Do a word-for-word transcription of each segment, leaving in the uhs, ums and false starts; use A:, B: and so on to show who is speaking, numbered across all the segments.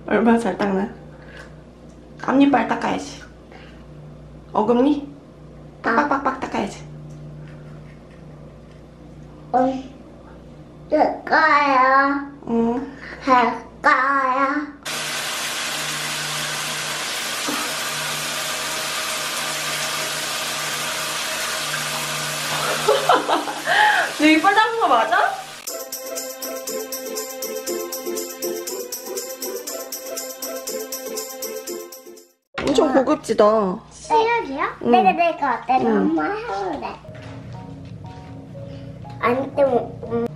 A: 얼마나 잘 닦나? 앞니빨 닦아야지. 어금니? 빡빡빡빡 닦아야지.
B: 응. 할 거야.
A: 응.
B: 할 거야.
A: 내 이빨 닦은 거 맞아? 엄청 고급지다.
B: 시력이야?
A: 응.
B: 내가 내가 어때?
A: 응.
B: 엄마 해볼래. 안 뜨면 음.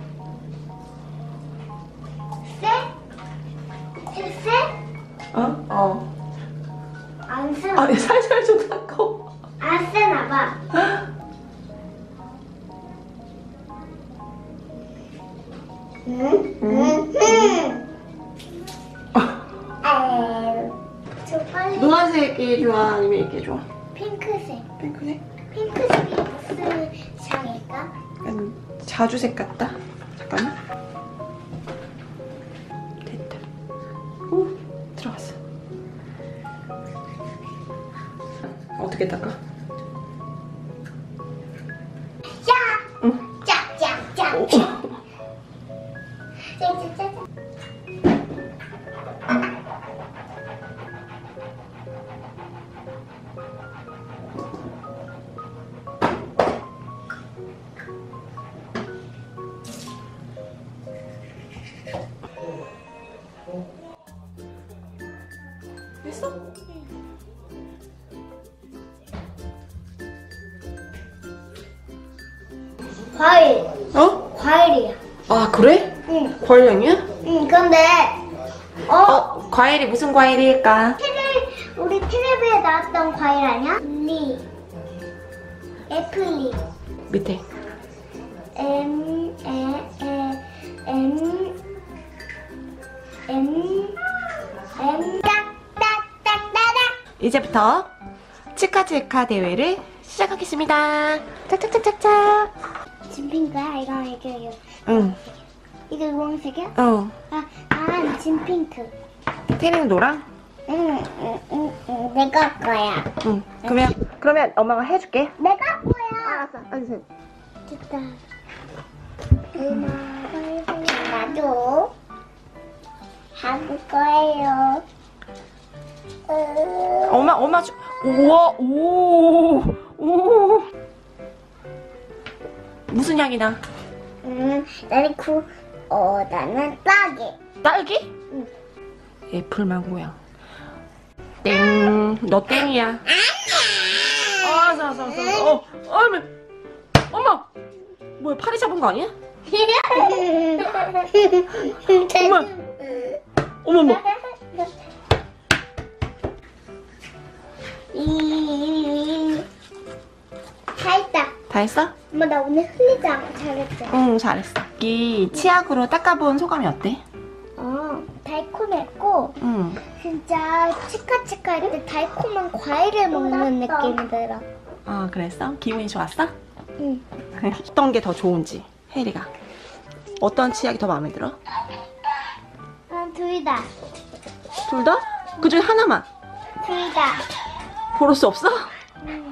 B: 쎄? 쎄?
A: 어? 어.
B: 안 쎄?
A: 아, 살살 좀 닦어.
B: 안 쎄나 봐. 응? 응? 응? 아유, 저 빨리
A: 노란색이 좋아? 아니면 이게 좋아?
B: 핑크색.
A: 핑크색?
B: 핑크색이 무슨 향일까?
A: 약간 자주색 같다? 잠깐만. 됐다. 오, 들어갔어. 어떻게 닦아?
B: 야!
A: 응.
B: 짝짝짝.
A: 오.
B: 짝짝짝.
A: 됐어?
B: 과일.
A: 어?
B: 과일이야.
A: 아, 그래?
B: 응.
A: 과일 향이야?
B: 응, 근데 어?
A: 어, 과일이 무슨 과일일까?
B: 테레, 우리 텔레비에 나왔던 과일 아니야? 리. 애플리.
A: 밑에.
B: M, 에, 에, M, M, M, 딱, 딱, 딱, 따닥.
A: 이제부터 치카치카 대회를 시작하겠습니다. 짝짝짝짝짝.
B: 진핑크야? 이거, 이거, 이거.
A: 응.
B: 이거 노란색이야?
A: 어.
B: 아, 아, 진핑크.
A: 테리는 노랑?
B: 응, 응, 응, 응, 내가 거야.
A: 응. 그러면 그러면 엄마가 해줄게.
B: 내가 거야.
A: 알았어. 알았어.
B: 됐다. 음악을 나도 할 거예요. 어,
A: 엄마 엄마 주. 우와 오 오. 무슨 향이 나?
B: 음, 나는 구, 어, 나는 딸기.
A: 딸기?
B: 응.
A: 애플 망고야. 땡. 너 땡이야. 아, 알았어, 알았어, 알았어. 어, 어머, 엄마. 뭐야, 파리 잡은 거 아니야? 어머, 어머, 어머.
B: 이, 다 했다.
A: 다 했어?
B: 엄마, 나 오늘 흘리지 않고 잘했어.
A: 응, 잘했어. 이 치약으로 닦아본 소감이 어때?
B: 어, 달콤했고,
A: 응.
B: 진짜 치카치카 할 때 달콤한 과일을 먹는 느낌이 들어.
A: 아, 그랬어? 기분이 좋았어?
B: 응.
A: 어떤 게 더 좋은지, 혜리가. 어떤 치약이 더 마음에 들어?
B: 아, 둘 다.
A: 둘 다? 그 중에 하나만.
B: 둘 다.
A: 고를 수 없어?
B: 응.